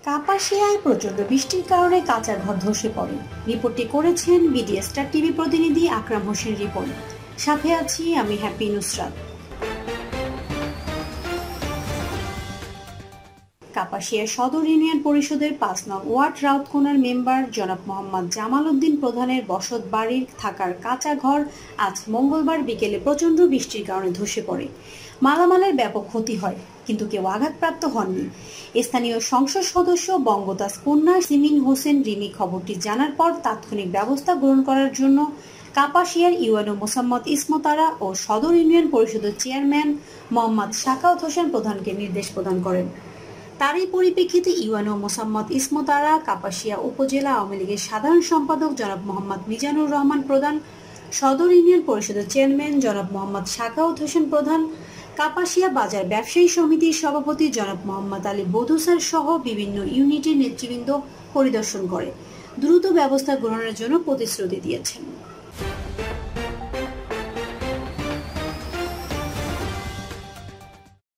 কাপাসিয়ায় প্রচন্ড বৃষ্টির কারণে কাঁচা ঘর ধসে পড়ে। রিপোর্টটি করেছেন বিডিএস স্টার টিভি প্রতিনিধি আকরাম হোসেন রিপন। সাথে আছি আমি হ্যাপি নুসরাত। কাপাসিয়া সদর ইউনিয়ন পরিষদের ৫ নং ওয়ার্ড রাউতকোনার মেম্বার জনাব মোহাম্মদ জামাল উদ্দিন প্রধানের বসত বাড়ির থাকার কাঁচা ঘর আজ মঙ্গলবার বিকেলে প্রচন্ড বৃষ্টির কারণে ধসে পড়ে। মালামালের ব্যাপক ক্ষতি হয়, কিন্তু কেউ আঘাতপ্রাপ্ত হননি। স্থানীয় সংসদ সদস্য বঙ্গদাস কন্যা সিমিন হোসেন রিমি খবরটি জানার পর তাৎক্ষণিক ব্যবস্থা গ্রহণ করার জন্য কাপাসিয়ার ইউএনও মোসাম্মদ ইসমতারা ও সদর ইউনিয়ন পরিষদের চেয়ারম্যান মোহাম্মদ সাখাওয়াত হোসেন প্রধানকে নির্দেশ প্রদান করেন। তারই পরিপ্রেক্ষিতে ইউএনও মোসাম্মদ ইসমতারা, কাপাসিয়া উপজেলা আওয়ামী লীগের সাধারণ সম্পাদক জনাব মোহাম্মদ মিজানুর রহমান প্রধান, সদর ইউনিয়ন পরিষদের চেয়ারম্যান জনাব মোহাম্মদ সাখাওয়াত হোসেন প্রধান, কাপাসিয়া বাজার ব্যবসায়ী সমিতির সভাপতি জনাব মোহাম্মদ আলী বধুসার সহ বিভিন্ন ইউনিটের নেতৃবৃন্দ পরিদর্শন করে দ্রুত ব্যবস্থা গ্রহণের জন্য প্রতিশ্রুতি দিয়েছেন।